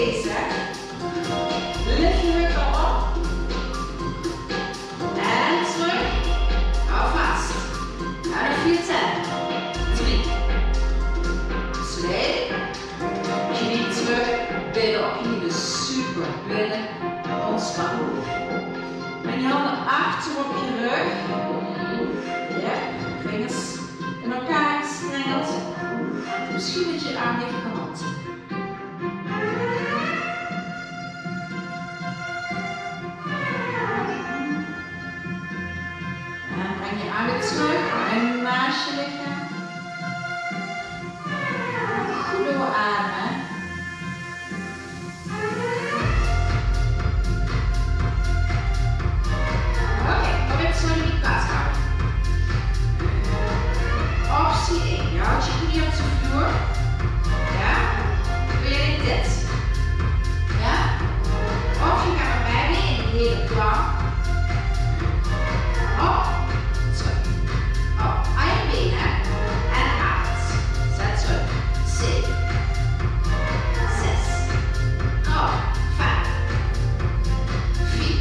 bezig. Lift je heup al op. En terug. Hou vast. En nog 4 tellen. 3. 2. Knie terug. Billen op je hielen. Super. Billen. Ontspannen. En je handen achter op je rug. Ja. Vingers in elkaar gestrengeld. Misschien dat je arm even kan hand. En breng je arm weer terug. En naast je lichaam. Goed doorademen. Oké, probeer het zo in die plaats houden. Optie 1. Je houdt je knie op de vloer. Ja? Doe je dit? Ja? Of je gaat bij mij mee in de hele plank. Op. Terug. Op. Aan je benen. En uit. Zet terug. 7. 6. Op. 5. 4.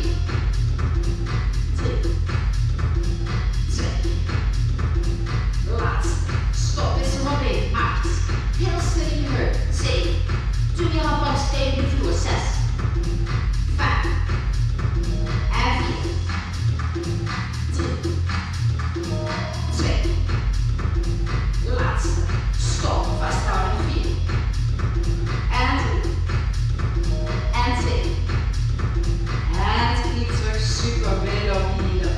3. 2. Laatste. Stop. Is er nog één. 8. Heel stil in je heup. 7. Doe je hand langs tegen de vloer. 6. 5. En 4. 3. 2. Laatste. Stop. Vasthouden. 4. En 3. En 2. En knie terug. Super. Billen op je hielen.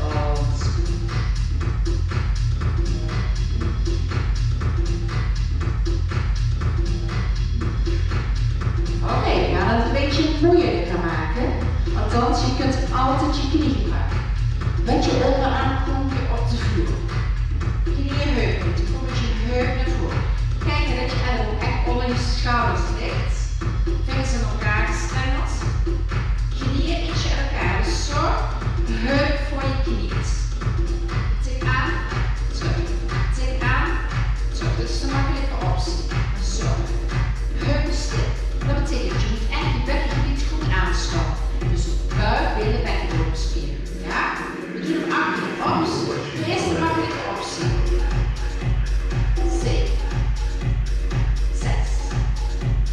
Oké, we gaan het een beetje moeilijker maken. Althans, je kunt altijd je knie gebruiken. Met je onderarm kom je op de vloer. Knieën heup niet. Kom met je heup naar voren. Kijk dat je elleboog echt onder je schouders ligt. Vingers in elkaar gestrengeld. Knieën ietsje in elkaar. Dus zo, heup voor je knieën. Tik aan, terug. Tik aan, terug. Dit is de makkelijke optie. Zo. Heupen stil. Dat betekent, je moet echt je bekkengebied goed aanspannen. Dus buik, billen, bekkenbovenspieren. Ja? We doen een makkelijke optie. De eerste makkelijke optie. 7. 6. 5. 4. 3. 2.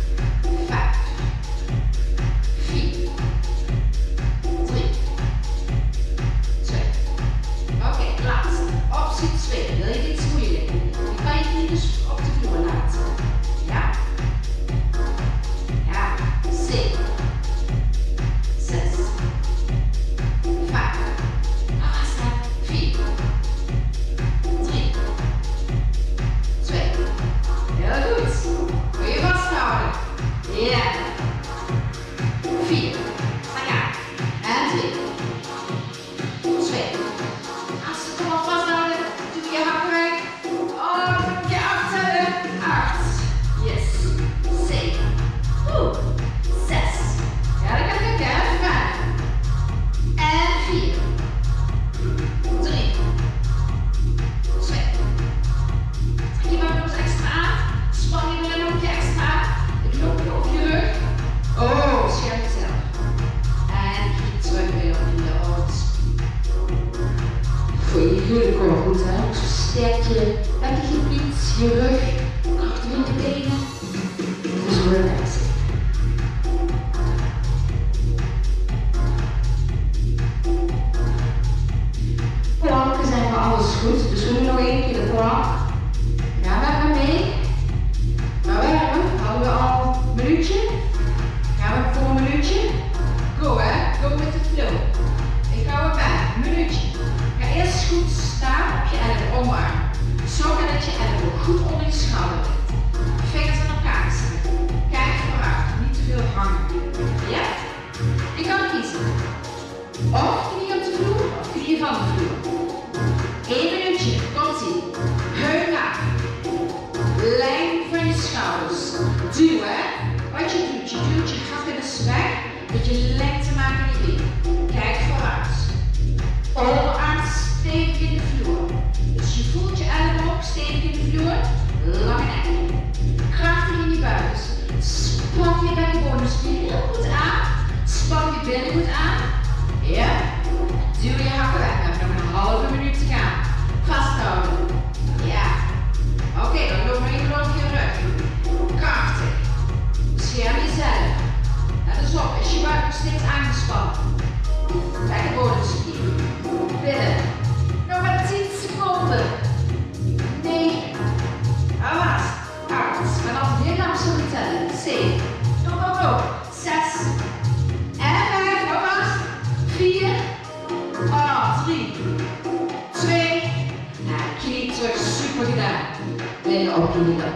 billen goed aan. Ja. Duw je hakken weg. We hebben nog een halve minuut te gaan. Vasthouden. Ja. Oké, dan loop maar even over je rug. Krachtig. Bescherm jezelf. Let eens op, is je buik nog steeds aangespannen? Kijk het bodemspier. Billen. Nog maar 10 seconden. 9. Awas. 8. Maar dan heel langzaam tellen. 7. Go. 6. En 5. Nog maar. 4. 3. 2. En knie terug. Super gedaan. Billen op je hielen.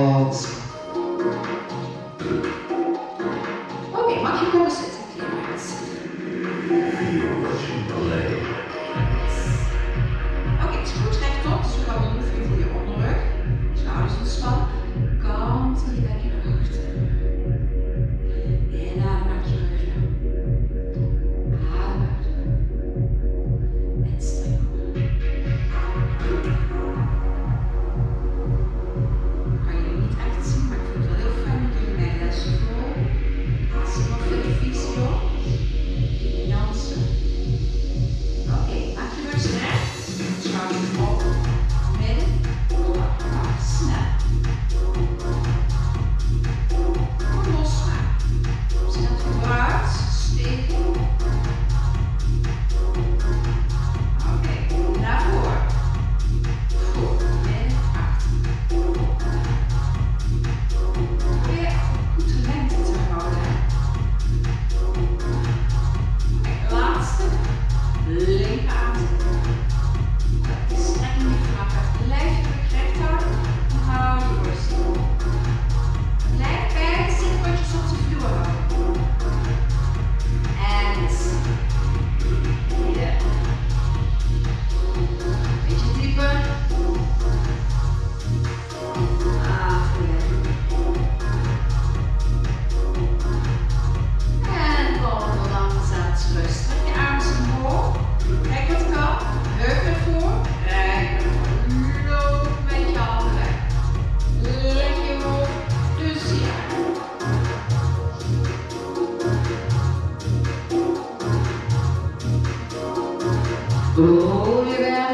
Oké, mag je komen zitten? Oké, het is goed rechtop, dus we gaan nu voor je onderrug. Schouders ontspannen. Kalm terug naar je rug. En adem uit je rug. Adem uit. En strek op. Kan je niet echt zien, maar ik vind het wel heel fijn dat jullie mijn lesje volgen. Zie je nog veel visio? Jansen. Oké, maak je rug recht. Schouders op. Midden. Snel. Goed losmaken. Snel vooruit. Steken. Oké, naar voren. Voor. Midden. Achter. Probeer goed de lengte te houden. Laatste, linkerarm. Die streng niet vlakken. Blijf je rug recht houden en hou je borst. Blijf bij de zitpotjes op de vloer houden. En hier. Beetje dieper. En kom langzaam terug. Strek je armen omhoog. Kijk wat kan. Heup ervoor. Rijk ervoor. Loop met je handen weg. Leg je hoofd dus hier. Rol je weg.